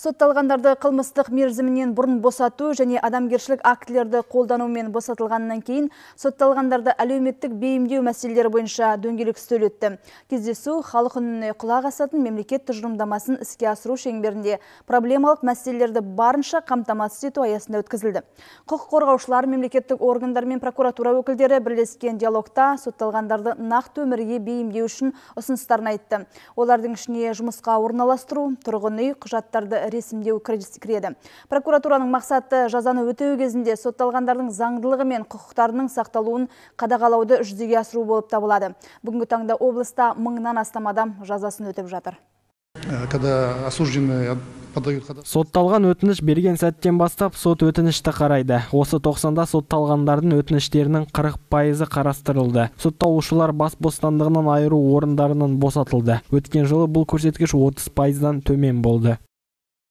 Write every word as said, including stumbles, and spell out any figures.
Сотталғандарды қылмыстық мерзімінен бұрын босату және адамгершілік актілерді қолданумен босатылғаннан кейін сотталғандарды әлеуметтік бейімдеу мәселелері бойынша дөңгелек үстел өтті. Кездесу халық үніне құлақ асатын мемлекет тұжырымдамасын іске асыру шеңберінде проблемалық мәселелерді барынша қамтамасыз ету аясында өткізілді. Құқық қорғаушылар, мемлекеттік органдар мен прокуратура өкілдері бірлескен диалогта сотталғандарды нақты өмірге бейімдеу үшін ұсыныстарын айтты. Олардың ішіне жұмысқа орналастыру, тұрғын үй, құжаттарды ресімдеу кіреді. Прокуратураның мақсаты жазаны өтеу кезінде сотталғандардың заңдылығы мен құқықтарының сақталуын қадағалауды жүзеге асыру болып табылады. Бүгінгі таңда облыста мыңнан астам адам жазасын өтеп жатыр. Сотталған өтініш берген сәттен бастап сот өтінішті қарайды. Осы тоқсанда сотталғандардың өтініштерінің қырық пайызы қарастырылды. Сотталушылар бас бостандығынан айыру орындарынан босатылды. Өткен жылы бұл көрсеткіш отыз пайыздан төмен болды.